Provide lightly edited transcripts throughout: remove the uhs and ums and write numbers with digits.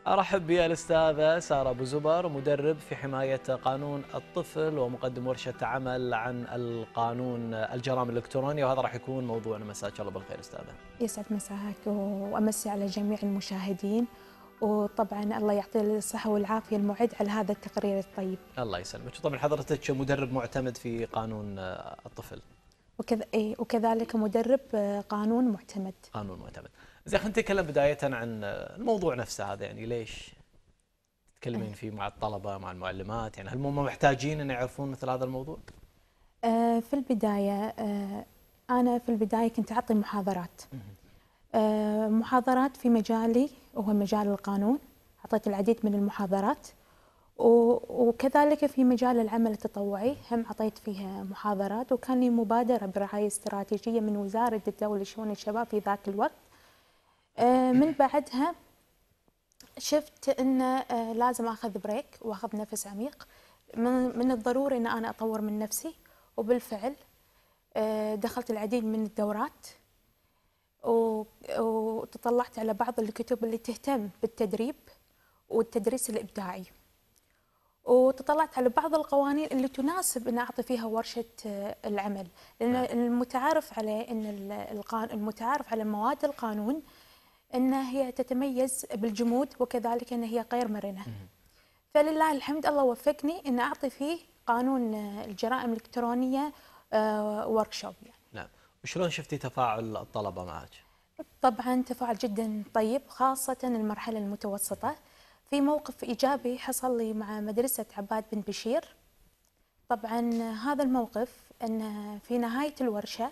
أرحب بالأستاذة سارة أبو زبر، مدرب في حماية قانون الطفل ومقدم ورشة عمل عن القانون الجرائم الإلكترونية، وهذا راح يكون موضوعنا. مساك الله بالخير أستاذة. يسعد مساك وأمسي على جميع المشاهدين، وطبعا الله يعطي الصحة والعافية المعد على هذا التقرير الطيب. الله يسلمك. طبعا حضرتك مدرب معتمد في قانون الطفل وكذلك مدرب قانون معتمد. قانون معتمد. زين، خلينا نتكلم بداية عن الموضوع نفسه هذا، يعني ليش تتكلمين فيه مع الطلبة مع المعلمات؟ يعني هل هم محتاجين أن يعرفون مثل هذا الموضوع؟ في البداية أنا في البداية كنت أعطي محاضرات محاضرات في مجالي وهو مجال القانون. أعطيت العديد من المحاضرات، وكذلك في مجال العمل التطوعي هم أعطيت فيها محاضرات، وكان لي مبادرة برعاية استراتيجية من وزارة الدولة لشؤون الشباب في ذاك الوقت. من بعدها شفت أن لازم أخذ بريك وأخذ نفس عميق. من الضروري أن أنا أطور من نفسي، وبالفعل دخلت العديد من الدورات وتطلعت على بعض الكتب اللي تهتم بالتدريب والتدريس الإبداعي، وتطلعت على بعض القوانين اللي تناسب أن أعطي فيها ورشة العمل، لأن المتعارف عليه أن المتعارف على مواد القانون أن هي تتميز بالجمود، وكذلك أن هي غير مرنة. فلله الحمد الله وفقني أن أعطي فيه قانون الجرائم الإلكترونية وركشوب يعني. نعم. وشلون شفتي تفاعل الطلبة معك؟ طبعا تفاعل جدا طيب، خاصة المرحلة المتوسطة. في موقف إيجابي حصل لي مع مدرسة عباد بن بشير. طبعا هذا الموقف أن في نهاية الورشة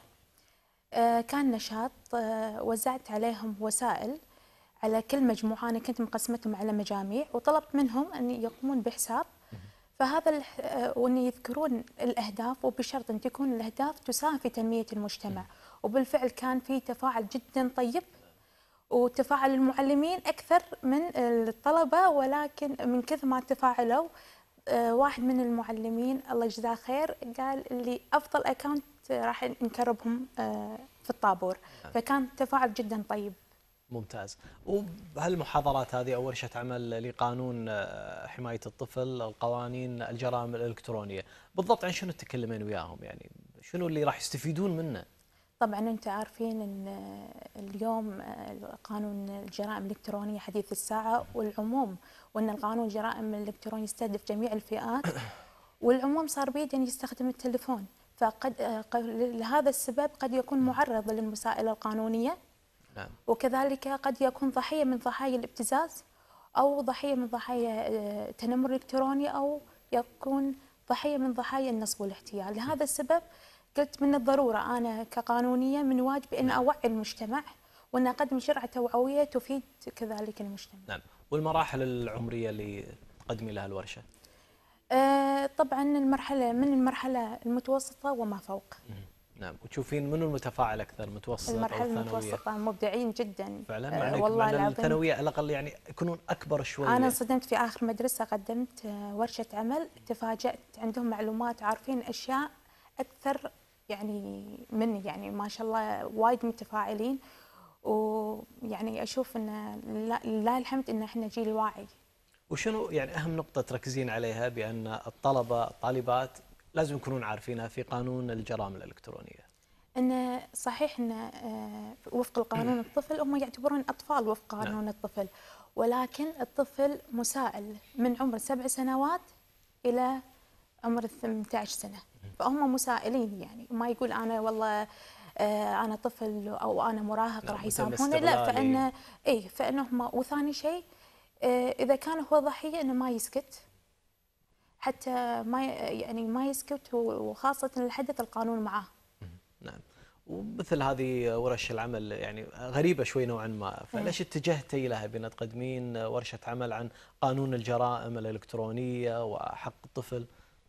كان نشاط، وزعت عليهم وسائل على كل مجموعة. أنا كنت مقسمتهم على مجاميع، وطلبت منهم أن يقومون بحساب فهذا وأن يذكرون الأهداف، وبشرط أن تكون الأهداف تساهم في تنمية المجتمع. وبالفعل كان في تفاعل جدا طيب، وتفاعل المعلمين أكثر من الطلبة، ولكن من كثر ما تفاعلوا واحد من المعلمين الله يجزاه خير قال لي أفضل أكاونت راح نكربهم في الطابور. فكان تفاعل جدا طيب. ممتاز. وهالمحاضرات هذه أو ورشة عمل لقانون حماية الطفل القوانين الجرائم الإلكترونية، بالضبط عن شنو تتكلمين وياهم؟ يعني شنو اللي راح يستفيدون منه؟ طبعا أنت عارفين أن اليوم قانون الجرائم الإلكترونية حديث الساعة والعموم، وأن القانون الجرائم الإلكترونية يستهدف جميع الفئات، والعموم صار بيده أن يستخدم التليفون. فقد لهذا السبب قد يكون معرض للمساءلة القانونية. نعم. وكذلك قد يكون ضحية من ضحايا الابتزاز، أو ضحية من ضحايا التنمر الإلكتروني، أو يكون ضحية من ضحايا النصب والاحتيال. لهذا السبب قلت من الضرورة أنا كقانونية من واجبي أن أوعي المجتمع، وأن أقدم جرعة توعوية تفيد كذلك المجتمع. نعم. والمراحل العمرية اللي تقدمي لها الورشة؟ طبعا المرحلة المتوسطة وما فوق. نعم. وتشوفين منو المتفاعل أكثر، متوسط أو المرحلة الثانوية؟ المتوسطة مبدعين جدا فعلا. والله العظيم. الثانوية على الأقل يعني يكونون أكبر شوية. أنا صدمت في آخر مدرسة قدمت ورشة عمل، تفاجأت عندهم معلومات، عارفين أشياء أكثر يعني مني، يعني ما شاء الله وايد متفاعلين. ويعني أشوف أن لله الحمد أن احنا جيل واعي. وشنو يعني أهم نقطة تركزين عليها بأن الطالبات لازم يكونون عارفينها في قانون الجرائم الإلكترونية؟ أن صحيح أن وفق القانون الطفل هم يعتبرون أطفال وفق قانون الطفل، ولكن الطفل مسائل من عمر 7 سنوات إلى عمر 18 سنة، فهم مسائلين. يعني ما يقول أنا والله أنا طفل أو أنا مراهق راح يسامحوني، لا. فإنهم وثاني شيء إذا كان هو ضحية إنه ما يسكت، حتى ما يسكت، وخاصة الحدث القانون معه. نعم. ومثل هذه ورش العمل يعني غريبة شوي نوعا ما، فليش اتجهتي لها بأن تقدمين ورشة عمل عن قانون الجرائم الإلكترونية وحق الطفل؟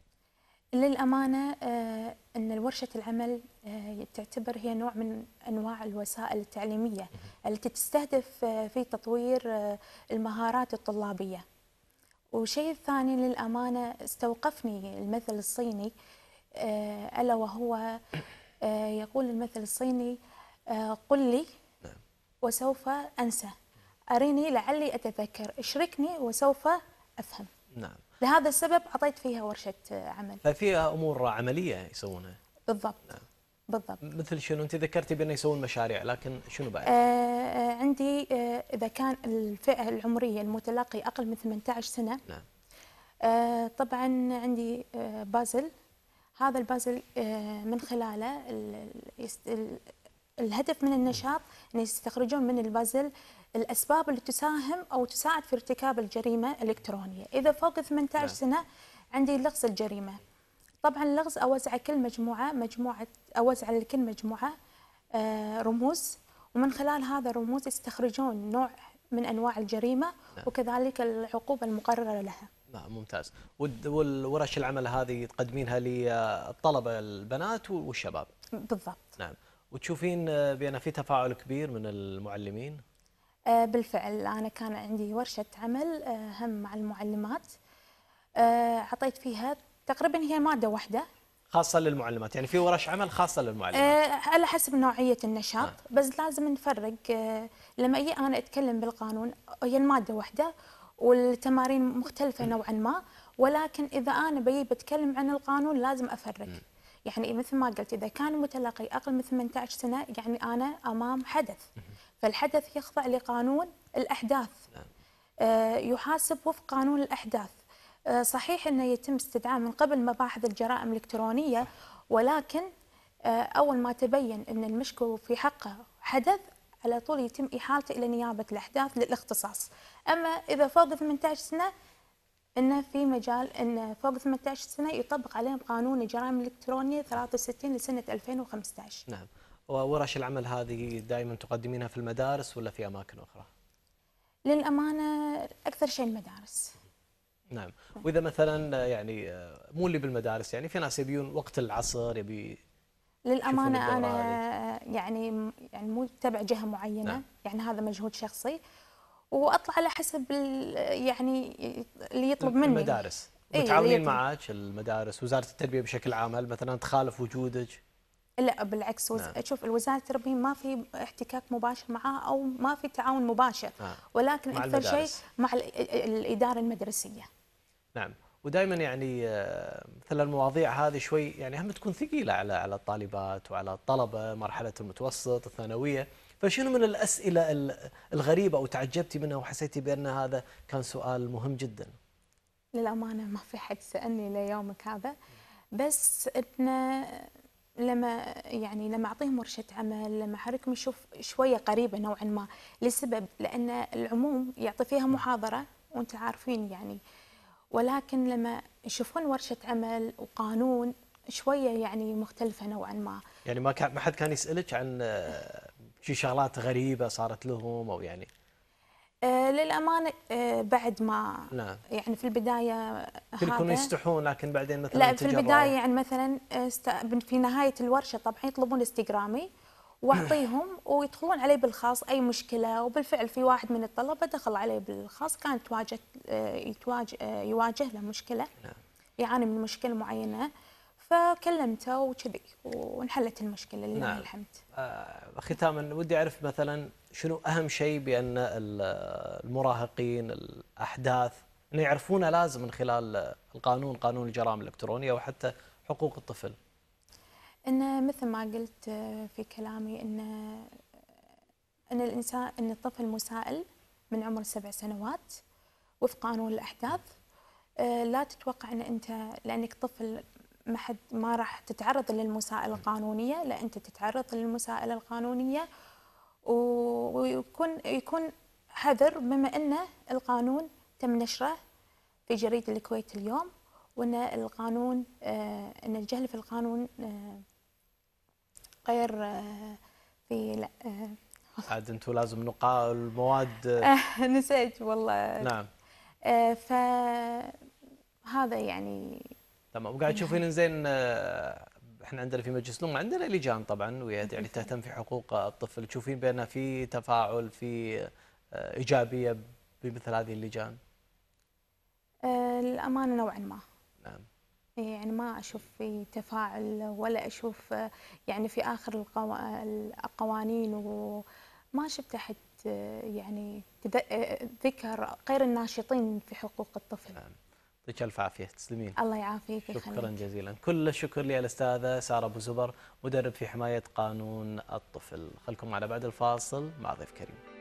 للأمانة أن ورشة العمل تعتبر هي نوع من أنواع الوسائل التعليمية التي تستهدف في تطوير المهارات الطلابية. وشيء ثاني للأمانة استوقفني المثل الصيني، ألا وهو يقول المثل الصيني قل لي وسوف أنسى. أريني لعلي أتذكر، اشركني وسوف أفهم. نعم. لهذا السبب أعطيت فيها ورشة عمل. ففيها امور عمليه يسوونها. بالضبط. نعم. بالضبط. مثل شنو؟ انت ذكرتي بانه يسوون مشاريع، لكن شنو بعد؟ عندي إذا كان الفئة العمرية المتلقي أقل من 18 سنة. نعم. طبعا عندي بازل. هذا البازل من خلاله الهدف من النشاط أن يستخرجون من البازل الأسباب اللي تساهم أو تساعد في ارتكاب الجريمة الإلكترونية. إذا فوق 18 نعم. سنة عندي لغز الجريمة. طبعا اللغز أوزع كل مجموعة أوزع لكل مجموعة رموز، ومن خلال هذا الرموز يستخرجون نوع من أنواع الجريمة. نعم. وكذلك العقوبة المقررة لها. ممتاز. والورش العمل هذه تقدمينها للطلبة البنات والشباب؟ بالضبط. نعم. وتشوفين بأن في تفاعل كبير من المعلمين؟ بالفعل أنا كان عندي ورشة عمل هم مع المعلمات. أعطيت فيها تقريبا هي مادة واحدة خاصة للمعلمات، يعني في ورش عمل خاصة للمعلمات؟ على حسب نوعية النشاط. بس لازم نفرق. لما أجي أنا أتكلم بالقانون هي المادة واحدة والتمارين مختلفة نوعا ما، ولكن إذا أنا بتكلم عن القانون لازم أفرق. يعني مثل ما قلت إذا كان المتلقي أقل من 18 سنة يعني أنا أمام حدث، فالحدث يخضع لقانون الأحداث. يحاسب وفق قانون الأحداث. صحيح أنه يتم استدعاء من قبل مباحث الجرائم الإلكترونية، ولكن أول ما تبين أن المشكو في حقه حدث على طول يتم إحالته إلى نيابة الأحداث للاختصاص. أما إذا فوق 18 سنة إنه في مجال أن فوق 18 سنة يطبق عليهم قانون الجرائم الإلكترونية 63 لسنة 2015. نعم. وورش العمل هذه دائما تقدمينها في المدارس ولا في أماكن أخرى؟ للأمانة أكثر شيء المدارس. نعم. وإذا مثلا يعني مو اللي بالمدارس، يعني في ناس يبيون وقت العصر للأمانة أنا يعني مو تبع جهة معينة. نعم. يعني هذا مجهود شخصي وأطلع على حسب يعني اللي يطلب مني. المدارس متعاونين معك المدارس، وزارة التربية بشكل عام، هل مثلا تخالف وجودك؟ لا بالعكس. نعم. شوف الوزارة التربية ما في احتكاك مباشر معها أو ما في تعاون مباشر. ولكن مع أكثر المدارس. شيء مع الإدارة المدرسية. نعم. ودائما يعني مثل المواضيع هذه شوي يعني هم تكون ثقيلة على الطالبات وعلى الطلبة مرحلة المتوسط الثانوية، فشنو من الأسئلة الغريبة أو تعجبتي منها وحسيتي بأن هذا كان سؤال مهم جدا؟ للأمانة ما في حد سألني ليومك هذا، بس إنه لما أعطيهم ورشة عمل لما أحركهم يشوف شوية قريبة نوعا ما، لسبب لأن العموم يعطي فيها محاضرة وأنت عارفين يعني، ولكن لما يشوفون ورشة عمل وقانون شوية يعني مختلفة نوعا ما. يعني ما حد كان يسألك عن شي شغلات غريبة صارت لهم أو يعني؟ للأمانة بعد ما نعم. يعني في البداية يكونوا يستحون، لكن بعدين مثلا لا في البداية يعني مثلا في نهاية الورشة طبعا يطلبون انستغرامي واعطيهم ويدخلون علي بالخاص اي مشكله. وبالفعل في واحد من الطلبه دخل علي بالخاص كانت يواجه له مشكله. نعم. يعاني من مشكله معينه، فكلمته وكذي وانحلت المشكله لله نعم. الحمد. ختاما ودي اعرف مثلا شنو اهم شيء بان المراهقين الاحداث انه يعرفونه لازم من خلال قانون الجرائم الالكترونيه وحتى حقوق الطفل؟ ان مثل ما قلت في كلامي ان الطفل مسائل من عمر 7 سنوات وفق قانون الاحداث. لا تتوقع ان انت لانك طفل ما راح تتعرض للمساءلة القانونية، لا انت تتعرض للمساءلة القانونية ويكون حذر، بما ان القانون تم نشره في جريدة الكويت اليوم، وان القانون ان الجهل في القانون غير في لا عاد انتم لازم نقاء المواد نسيت والله. نعم. فهذا يعني تمام. وقاعد تشوفين زين احنا عندنا في مجلس الأمة عندنا لجان طبعا يعني تهتم في حقوق الطفل، تشوفين بأن في تفاعل في إيجابية بمثل هذه اللجان؟ الأمانة نوعا ما. نعم. يعني ما أشوف في تفاعل ولا أشوف يعني في آخر القوانين وما شفت أحد يعني ذكر غير الناشطين في حقوق الطفل. يعطيك الف عافيه، تسلمين. الله يعافيك شكرا ويخليك. جزيلا. كل الشكر للأستاذة سارة أبو زبر، مدرب في حماية قانون الطفل. خلكم معنا بعد الفاصل مع ضيف كريم.